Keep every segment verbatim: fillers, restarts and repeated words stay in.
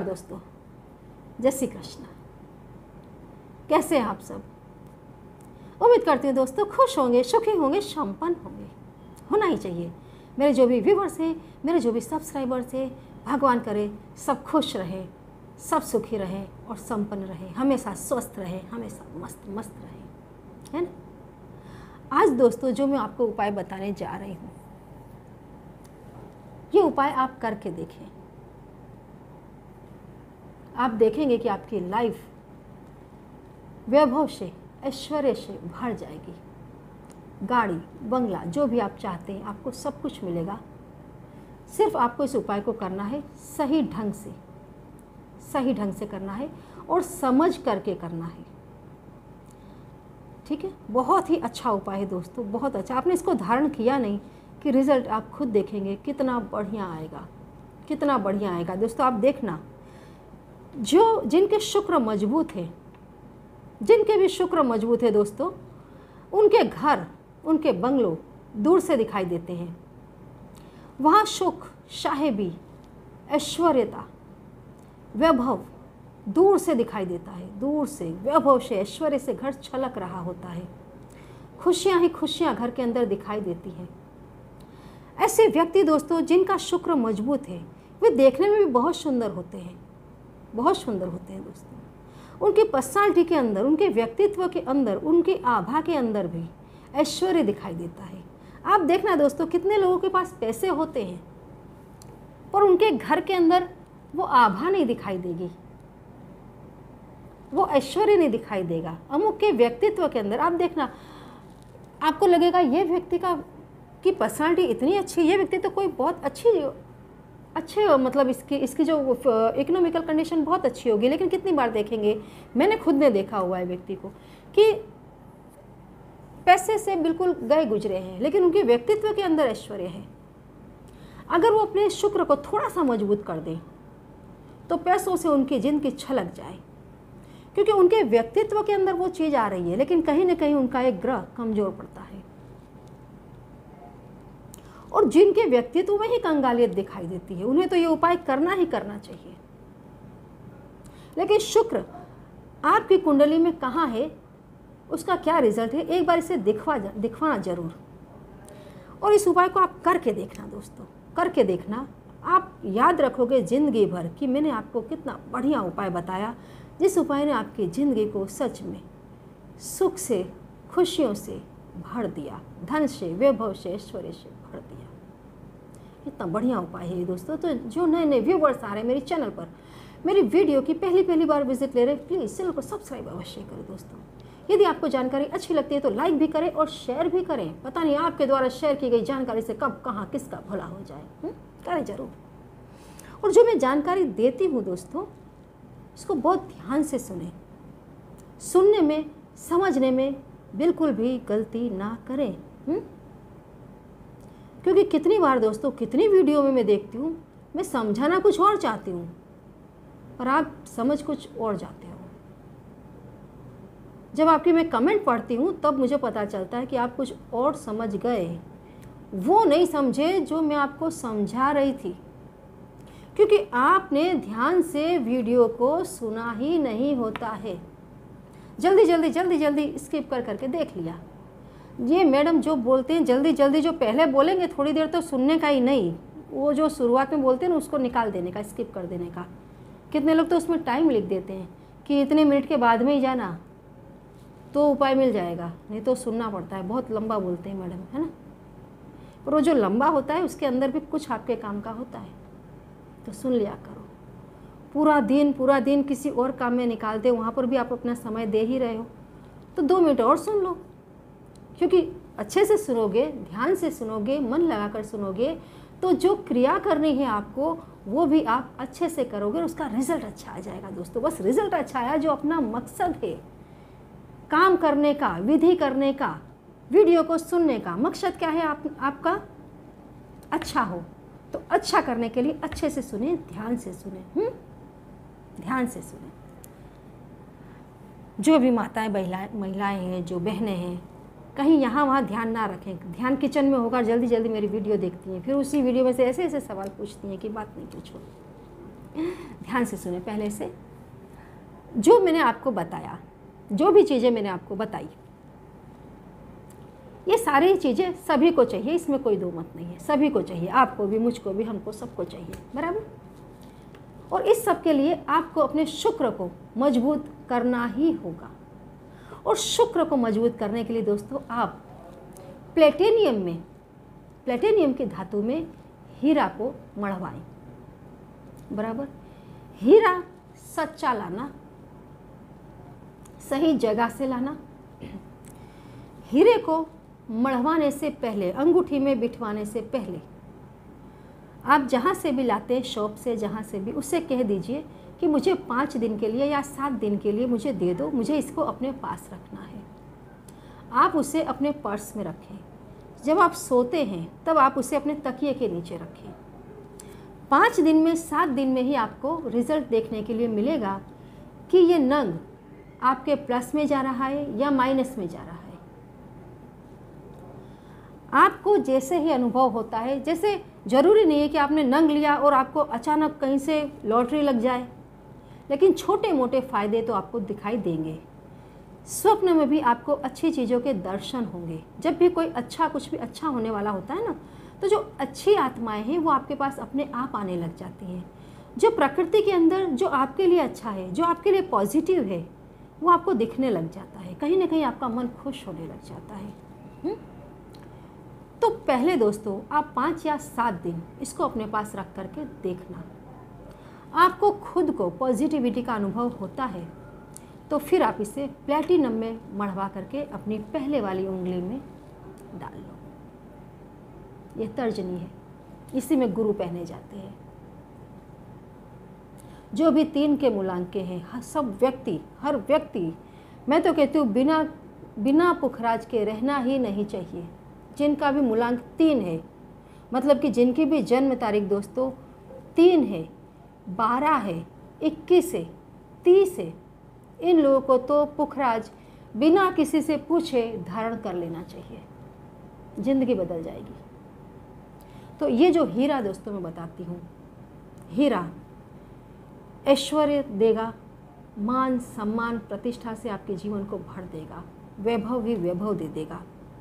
दोस्तों, जय श्री कृष्ण। कैसे हैं आप सब? उम्मीद करती हूँ दोस्तों खुश होंगे, सुखी होंगे, संपन्न होंगे। होना ही चाहिए। मेरे जो भी व्यूवर्स हैं, मेरे जो भी सब्सक्राइबर्स हैं, भगवान करे सब खुश रहे, सब सुखी रहे और संपन्न रहे, हमेशा स्वस्थ रहे, हमेशा मस्त मस्त रहे, है ना। आज दोस्तों जो मैं आपको उपाय बताने जा रही हूँ, ये उपाय आप करके देखें। आप देखेंगे कि आपकी लाइफ वैभव से, ऐश्वर्य से भर जाएगी। गाड़ी, बंगला, जो भी आप चाहते हैं आपको सब कुछ मिलेगा। सिर्फ आपको इस उपाय को करना है सही ढंग से, सही ढंग से करना है और समझ करके करना है, ठीक है। बहुत ही अच्छा उपाय है दोस्तों, बहुत अच्छा। आपने इसको धारण किया नहीं कि रिजल्ट आप खुद देखेंगे कितना बढ़िया आएगा, कितना बढ़िया आएगा दोस्तों। आप देखना, जो जिनके शुक्र मजबूत है, जिनके भी शुक्र मजबूत है दोस्तों, उनके घर, उनके बंगलों दूर से दिखाई देते हैं। वहाँ सुख, साहेबी, ऐश्वर्यता, वैभव दूर से दिखाई देता है। दूर से वैभव से, ऐश्वर्य से घर छलक रहा होता है। खुशियाँ ही खुशियाँ घर के अंदर दिखाई देती हैं। ऐसे व्यक्ति दोस्तों जिनका शुक्र मजबूत है, वे देखने में भी बहुत सुंदर होते हैं, बहुत सुंदर होते हैं दोस्तों। उनकी पर्सनालिटी के अंदर, उनके व्यक्तित्व के अंदर, उनकी आभा के अंदर भी ऐश्वर्य दिखाई देता है। आप देखना दोस्तों, कितने लोगों के पास पैसे होते हैं पर उनके घर के अंदर वो आभा नहीं दिखाई देगी, वो ऐश्वर्य नहीं दिखाई देगा। अमुक के व्यक्तित्व के अंदर आप देखना, आपको लगेगा ये व्यक्ति का की पर्सनालिटी इतनी अच्छी, ये व्यक्ति तो कोई बहुत अच्छी अच्छे मतलब इसकी इसकी जो इकोनॉमिकल कंडीशन बहुत अच्छी होगी, लेकिन कितनी बार देखेंगे, मैंने खुद ने देखा हुआ है व्यक्ति को कि पैसे से बिल्कुल गए गुजरे हैं, लेकिन उनके व्यक्तित्व के अंदर ऐश्वर्य है। अगर वो अपने शुक्र को थोड़ा सा मजबूत कर दें तो पैसों से उनकी जिंदगी छलक जाए, क्योंकि उनके व्यक्तित्व के अंदर वो चीज़ आ रही है, लेकिन कहीं ना कहीं उनका एक ग्रह कमज़ोर पड़ता है और जिनके व्यक्तित्व में ही कंगालियत दिखाई देती है, उन्हें तो ये उपाय करना ही करना चाहिए। लेकिन शुक्र आपकी कुंडली में कहाँ है, उसका क्या रिजल्ट है, एक बार इसे दिखवा दिखवाना जरूर। और इस उपाय को आप करके देखना दोस्तों, करके देखना। आप याद रखोगे जिंदगी भर कि मैंने आपको कितना बढ़िया उपाय बताया, जिस उपाय ने आपकी ज़िंदगी को सच में सुख से, खुशियों से भर दिया, धन से, वैभव से, ऐश्वर्य से भर दिया। इतना बढ़िया उपाय है दोस्तों। तो जो नए नए व्यूवर्स आ रहे हैं मेरे चैनल पर, मेरी वीडियो की पहली पहली बार विजिट ले रहे हैं, प्लीज़ चैनल को सब्सक्राइब अवश्य करें दोस्तों। यदि आपको जानकारी अच्छी लगती है तो लाइक भी करें और शेयर भी करें। पता नहीं आपके द्वारा शेयर की गई जानकारी से कब कहाँ किसका भला हो जाए, हुँ? करें जरूर। और जो मैं जानकारी देती हूँ दोस्तों, इसको बहुत ध्यान से सुने। सुनने में, समझने में बिल्कुल भी गलती ना करें, हुँ? क्योंकि कितनी बार दोस्तों, कितनी वीडियो में मैं देखती हूँ, मैं समझाना कुछ और चाहती हूँ और आप समझ कुछ और जाते हो। जब आपकी मैं कमेंट पढ़ती हूँ तब मुझे पता चलता है कि आप कुछ और समझ गए, वो नहीं समझे जो मैं आपको समझा रही थी, क्योंकि आपने ध्यान से वीडियो को सुना ही नहीं होता है। जल्दी जल्दी जल्दी जल्दी स्किप कर करके देख लिया। ये मैडम जो बोलते हैं जल्दी जल्दी, जो पहले बोलेंगे थोड़ी देर तो सुनने का ही नहीं, वो जो शुरुआत में बोलते हैं ना उसको निकाल देने का, स्किप कर देने का। कितने लोग तो उसमें टाइम लिख देते हैं कि इतने मिनट के बाद में ही जाना तो उपाय मिल जाएगा, नहीं तो सुनना पड़ता है। बहुत लंबा बोलते हैं मैडम, है ना। और वो जो लंबा होता है उसके अंदर भी कुछ आपके काम का होता है, तो सुन लिया करो। पूरा दिन पूरा दिन किसी और काम में निकालते, वहाँ पर भी आप अपना समय दे ही रहे हो, तो दो मिनट और सुन लो। क्योंकि अच्छे से सुनोगे, ध्यान से सुनोगे, मन लगाकर सुनोगे, तो जो क्रिया करनी है आपको वो भी आप अच्छे से करोगे और उसका रिजल्ट अच्छा आ जाएगा दोस्तों। बस रिजल्ट अच्छा आया, जो अपना मकसद है काम करने का, विधि करने का, वीडियो को सुनने का मकसद क्या है आप, आपका अच्छा हो, तो अच्छा करने के लिए अच्छे से सुने, ध्यान से सुने, हुँ? ध्यान से सुने। जो भी माताएं, महिलाएं महिलाएं हैं, जो बहनें हैं, कहीं यहाँ वहाँ ध्यान ना रखें। ध्यान किचन में होगा, जल्दी जल्दी मेरी वीडियो देखती हैं, फिर उसी वीडियो में से ऐसे ऐसे सवाल पूछती हैं कि बात नहीं पूछो। ध्यान ध्यान से सुने पहले से। जो मैंने आपको बताया, जो भी चीज़ें मैंने आपको बताई, ये सारी चीज़ें सभी को चाहिए, इसमें कोई दो मत नहीं है। सभी को चाहिए, आपको भी, मुझको भी, हमको, सबको चाहिए, बराबर। और इस सब के लिए आपको अपने शुक्र को मजबूत करना ही होगा। और शुक्र को मजबूत करने के लिए दोस्तों आप प्लेटिनियम में, प्लेटिनियम की धातु में हीरा को मढ़वाएं, बराबर। हीरा सच्चा लाना, सही जगह से लाना। हीरे को मढ़वाने से पहले, अंगूठी में बिठवाने से पहले आप जहाँ से भी लाते हैं, शॉप से, जहाँ से भी, उससे कह दीजिए कि मुझे पाँच दिन के लिए या सात दिन के लिए मुझे दे दो, मुझे इसको अपने पास रखना है। आप उसे अपने पर्स में रखें। जब आप सोते हैं तब आप उसे अपने तकिए के नीचे रखें। पाँच दिन में, सात दिन में ही आपको रिजल्ट देखने के लिए मिलेगा कि ये नंग आपके प्लस में जा रहा है या माइनस में जा रहा है। आपको जैसे ही अनुभव होता है, जैसे ज़रूरी नहीं है कि आपने नंग लिया और आपको अचानक कहीं से लॉटरी लग जाए, लेकिन छोटे मोटे फ़ायदे तो आपको दिखाई देंगे। स्वप्न में भी आपको अच्छी चीज़ों के दर्शन होंगे। जब भी कोई अच्छा, कुछ भी अच्छा होने वाला होता है ना, तो जो अच्छी आत्माएं हैं वो आपके पास अपने आप आने लग जाती हैं। जो प्रकृति के अंदर जो आपके लिए अच्छा है, जो आपके लिए पॉजिटिव है, वो आपको दिखने लग जाता है। कहीं ना कहीं आपका मन खुश होने लग जाता है। हुँ? तो पहले दोस्तों आप पाँच या सात दिन इसको अपने पास रख करके देखना। आपको खुद को पॉजिटिविटी का अनुभव होता है तो फिर आप इसे प्लेटिनम में मढ़वा करके अपनी पहले वाली उंगली में डाल लो। ये तर्जनी है, इसी में गुरु पहने जाते हैं। जो भी तीन के मूलांक हैं, सब व्यक्ति, हर व्यक्ति, मैं तो कहती हूँ बिना बिना पुखराज के रहना ही नहीं चाहिए। जिनका भी मूलांक तीन है, मतलब कि जिनकी भी जन्म तारीख दोस्तों तीन है, बारह है, इक्कीस है, तीस है, इन लोगों को तो पुखराज बिना किसी से पूछे धारण कर लेना चाहिए। जिंदगी बदल जाएगी। तो ये जो हीरा दोस्तों मैं बताती हूँ, हीरा ऐश्वर्य देगा, मान सम्मान प्रतिष्ठा से आपके जीवन को भर देगा, वैभव ही वैभव दे देगा।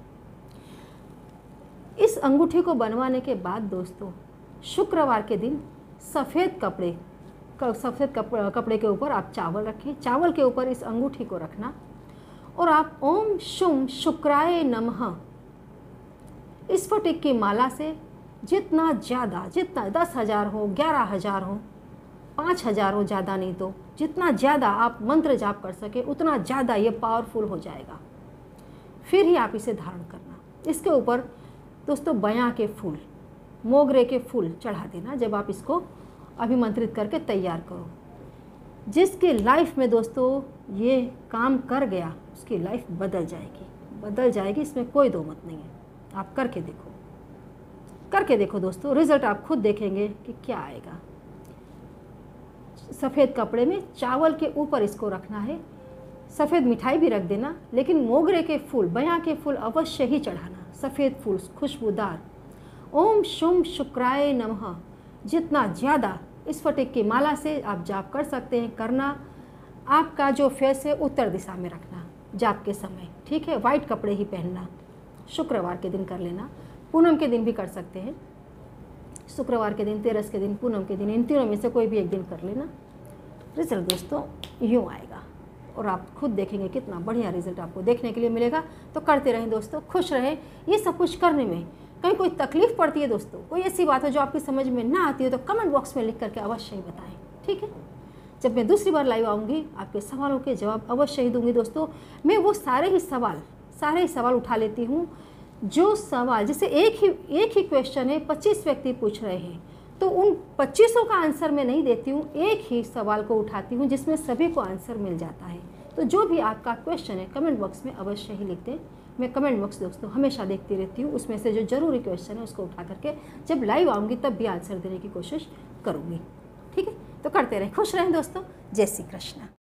इस अंगूठी को बनवाने के बाद दोस्तों शुक्रवार के दिन सफ़ेद कपड़े सफ़ेद कपड़े के ऊपर आप चावल रखें। चावल के ऊपर इस अंगूठी को रखना और आप ओम शुम शुक्राय नमः इस फटिक की माला से जितना ज़्यादा, जितना दस हज़ार हो, ग्यारह हज़ार हो, पाँच हज़ार हो, ज़्यादा नहीं तो जितना ज़्यादा आप मंत्र जाप कर सके उतना ज़्यादा ये पावरफुल हो जाएगा। फिर ही आप इसे धारण करना। इसके ऊपर दोस्तों बयां के फूल, मोगरे के फूल चढ़ा देना जब आप इसको अभिमंत्रित करके तैयार करो। जिसकी लाइफ में दोस्तों ये काम कर गया उसकी लाइफ बदल जाएगी, बदल जाएगी, इसमें कोई दो मत नहीं है। आप करके देखो, करके देखो दोस्तों, रिजल्ट आप खुद देखेंगे कि क्या आएगा। सफ़ेद कपड़े में चावल के ऊपर इसको रखना है। सफ़ेद मिठाई भी रख देना, लेकिन मोगरे के फूल, बयां के फूल अवश्य ही चढ़ाना, सफ़ेद फूल खुशबूदार। ओम शुम शुक्राय नमः जितना ज़्यादा इस फटिक की माला से आप जाप कर सकते हैं करना। आपका जो फेस है उत्तर दिशा में रखना जाप के समय, ठीक है। वाइट कपड़े ही पहनना, शुक्रवार के दिन कर लेना, पूनम के दिन भी कर सकते हैं। शुक्रवार के दिन, तेरस के दिन, पूनम के दिन, इन तीनों में से कोई भी एक दिन कर लेना। रिजल्ट दोस्तों यूँ आएगा और आप खुद देखेंगे कितना बढ़िया रिजल्ट आपको देखने के लिए मिलेगा। तो करते रहें दोस्तों, खुश रहें। ये सब कुछ करने में कहीं कोई तकलीफ़ पड़ती है दोस्तों, कोई ऐसी बात है जो आपकी समझ में ना आती है तो कमेंट बॉक्स में लिख करके अवश्य ही बताएं, ठीक है। जब मैं दूसरी बार लाइव आऊँगी आपके सवालों के जवाब अवश्य ही दूंगी दोस्तों। मैं वो सारे ही सवाल सारे ही सवाल उठा लेती हूँ जो सवाल, जैसे एक ही एक ही क्वेश्चन है, पच्चीस व्यक्ति पूछ रहे हैं, तो उन पच्चीसों का आंसर मैं नहीं देती हूँ, एक ही सवाल को उठाती हूँ जिसमें सभी को आंसर मिल जाता है। तो जो भी आपका क्वेश्चन है कमेंट बॉक्स में अवश्य ही लिख दें। मैं कमेंट बॉक्स दोस्तों हमेशा देखती रहती हूँ, उसमें से जो ज़रूरी क्वेश्चन है उसको उठा करके जब लाइव आऊँगी तब भी आंसर देने की कोशिश करूँगी, ठीक है। तो करते रहें, खुश रहें दोस्तों। जय श्री कृष्ण।